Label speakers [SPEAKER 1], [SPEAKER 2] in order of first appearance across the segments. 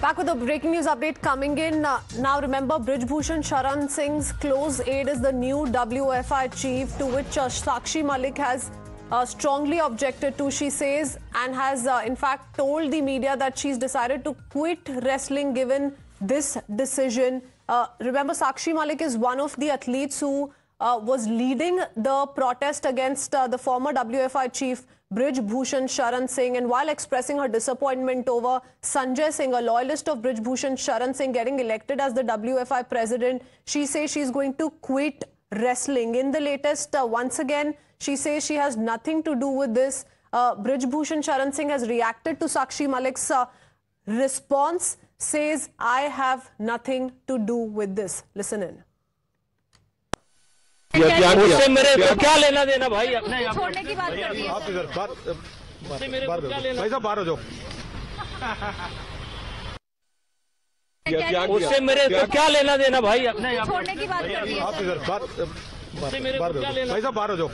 [SPEAKER 1] Back with a breaking news update coming in. Now remember, Brij Bhushan Sharan Singh's close aide is the new WFI chief, to which Sakshi Malik has strongly objected to, she says, and has in fact told the media that she's decided to quit wrestling given this decision. Remember, Sakshi Malik is one of the athletes who was leading the protest against the former WFI chief Brij Bhushan Sharan Singh, and while expressing her disappointment over Sanjay Singh, a loyalist of Brij Bhushan Sharan Singh, getting elected as the WFI president, she says she's going to quit wrestling. In the latest, once again, she says she has nothing to do with this. Brij Bhushan Sharan Singh has reacted to Sakshi Malik's response, says, I have nothing to do with this. Listen in.
[SPEAKER 2] उससे मेरे को क्या लेना देना भाई, अपने
[SPEAKER 3] छोड़ने की बात कर रही है।
[SPEAKER 4] आप इधर
[SPEAKER 2] उससे मेरे को क्या लेना,
[SPEAKER 4] भाई साहब बाहर हो जाओ।
[SPEAKER 2] उससे मेरे को क्या लेना देना भाई, अपने
[SPEAKER 3] छोड़ने की बात कर रही है।
[SPEAKER 4] आप इधर
[SPEAKER 2] उससे मेरे को क्या लेना,
[SPEAKER 4] भाई साहब बाहर हो जाओ।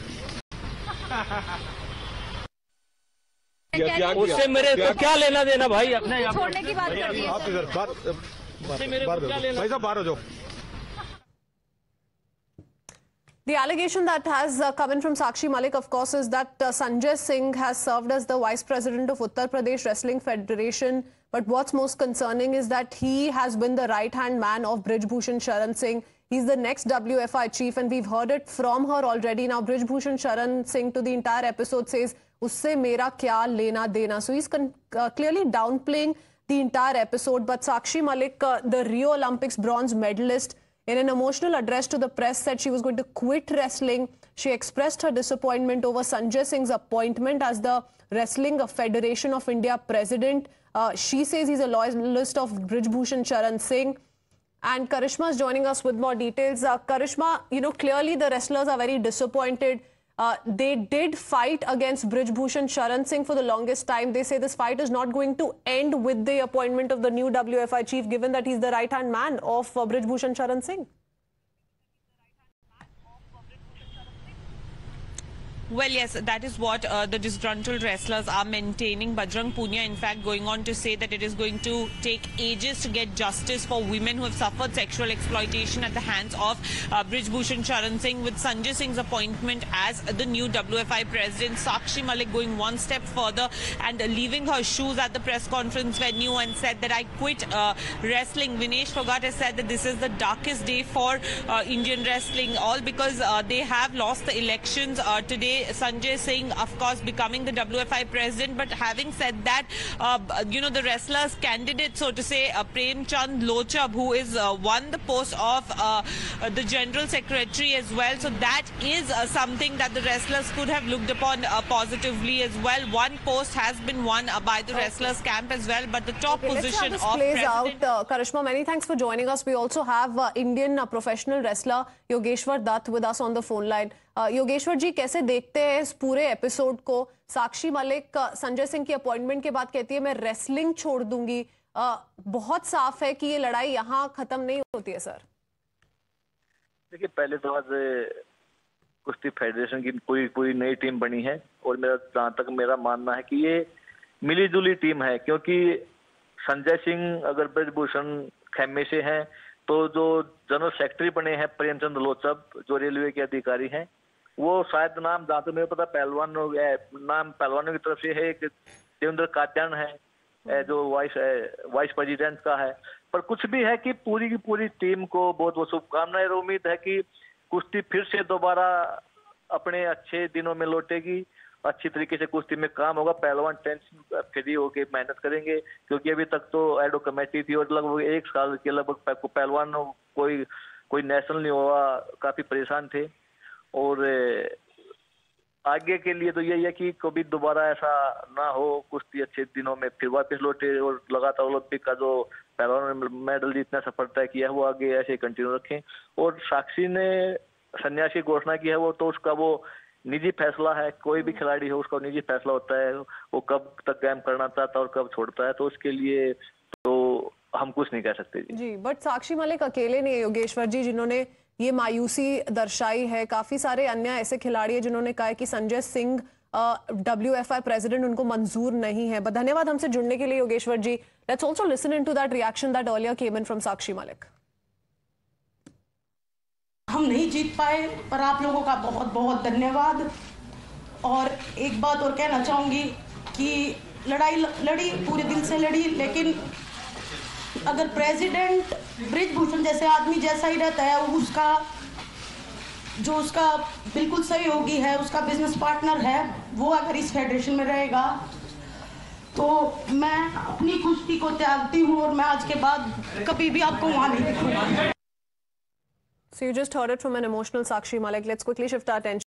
[SPEAKER 2] उससे मेरे को क्या लेना देना भाई, अपने
[SPEAKER 3] छोड़ने की बात कर रही है।
[SPEAKER 4] आप इधर
[SPEAKER 2] उससे मेरे को क्या लेना,
[SPEAKER 4] भाई साहब बाहर हो जाओ।
[SPEAKER 1] The allegation that has come in from Sakshi Malik, of course, is that Sanjay Singh has served as the vice president of Uttar Pradesh Wrestling Federation. But what's most concerning is that he has been the right-hand man of Brij Bhushan Sharan Singh. He's the next WFI chief, and we've heard it from her already. Now, Brij Bhushan Sharan Singh, to the entire episode, says, "Usse mera kya lena dena." So he's clearly downplaying the entire episode. But Sakshi Malik, the Rio Olympics bronze medalist, in an emotional address to the press, said she was going to quit wrestling. She expressed her disappointment over Sanjay Singh's appointment as the Wrestling Federation of India president. She says he's a loyalist of Brij Bhushan Sharan Singh. And Karishma is joining us with more details. Karishma, clearly the wrestlers are very disappointed. They did fight against Brij Bhushan Sharan Singh for the longest time. They say this fight is not going to end with the appointment of the new WFI chief, given that he's the right-hand man of Brij Bhushan Sharan Singh.
[SPEAKER 5] Well, yes, that is what the disgruntled wrestlers are maintaining. Bajrang Punia, in fact, going on to say that it is going to take ages to get justice for women who have suffered sexual exploitation at the hands of Brij Bhushan Sharan Singh. With Sanjay Singh's appointment as the new WFI president, Sakshi Malik going one step further and leaving her shoes at the press conference venue and said that I quit wrestling. Vinesh Phogat has said that this is the darkest day for Indian wrestling, all because they have lost the elections today. Sanjay Singh, of course, becoming the WFI president. But having said that, the wrestlers' candidate, so to say, Prem Chand Lochab, who is won the post of the general secretary as well. So that is something that the wrestlers could have looked upon positively as well. One post has been won by the wrestlers' camp as well. But the top position
[SPEAKER 1] let's
[SPEAKER 5] of
[SPEAKER 1] plays
[SPEAKER 5] president...
[SPEAKER 1] out. Karishma, many thanks for joining us. We also have Indian professional wrestler Yogeshwar Dutt with us on the phone line. Yogeshwar जी, कैसे देखते हैं इस पूरे episode को? साक्षी मलिक संजय सिंह की appointment के बाद कहती है मैं रेसलिंग छोड़ दूंगी। बहुत साफ है कि ये लड़ाई यहाँ खत्म नहीं होती है सर।
[SPEAKER 6] देखिए, पहले तो आज कुश्ती फेडरेशन की पूरी नई टीम बनी है और जहाँ तक मेरा मानना है कि ये मिलीजुली टीम है, क्योंकि संजय सिंह अगर ब्रिज भूषण खेमे से हैं तो जो जनरल सेक्रेटरी बने हैं प्रेमचंद लोचब, जो रेलवे के अधिकारी हैं, वो शायद नाम जहाँ तक मुझे पता नाम पहलवानों की तरफ से है। एक देवेंद्र कात्यान है जो वाइस प्रेसिडेंट का है। पर कुछ भी है कि पूरी की पूरी टीम को बहुत बहुत शुभकामनाएं। उम्मीद है कि कुश्ती फिर से दोबारा अपने अच्छे दिनों में लौटेगी, अच्छी तरीके से कुश्ती में काम होगा, पहलवान टेंशन फ्री होके मेहनत करेंगे। क्योंकि अभी तक तो एडो कमेटी थी और लगभग एक साल के लगभग पहलवान कोई नेशनल नहीं हुआ, काफी परेशान थे। और आगे के लिए तो यही है कि कभी दोबारा ऐसा ना हो, कुश्ती अच्छे दिनों में फिर वापस लौटे और लगातार ओलंपिक का जो पहलवान ने मेडल जीतना सफलता किया है वो आगे ऐसे कंटिन्यू रखें। और साक्षी ने संन्यास की घोषणा की है, वो तो उसका वो निजी फैसला है। कोई भी खिलाड़ी हो उसका निजी फैसला होता है, वो कब तक गेम करना चाहता है और कब छोड़ता है, तो उसके लिए तो हम कुछ नहीं कह सकते जी।
[SPEAKER 1] बट साक्षी मलिक अकेले नहीं है योगेश्वर जी जिन्होंने ये मायूसी दर्शाई है। काफी सारे अन्य ऐसे खिलाड़ी हैं जिन्होंने कहा है कि संजय सिंह WFI प्रेसिडेंट उनको मंजूर नहीं है. But धन्यवाद हमसे जुड़ने के लिए योगेश्वर जी. Let's also listen into that reaction that earlier came in from Sakshi Malik.
[SPEAKER 4] हम नहीं जीत पाए, पर आप लोगों का बहुत बहुत धन्यवाद. और एक बात और कहना चाहूँगी कि लड़ाई लड़ी, पूरे दिल से लड़ी, लेकिन अगर प्रेसिडेंट ब्रिजभूषण जैसे आदमी जैसा ही रहता है, उसका बिल्कुल सहयोगी है, उसका बिजनेस पार्टनर है, वो अगर इस फेडरेशन में रहेगा तो मैं अपनी कुश्ती को त्यागती हूँ और मैं आज के बाद कभी भी आपको वहाँ नहीं दिखूंगा.
[SPEAKER 1] So you just heard it from an emotional Sakshi Malik. Let's quickly shift our attention.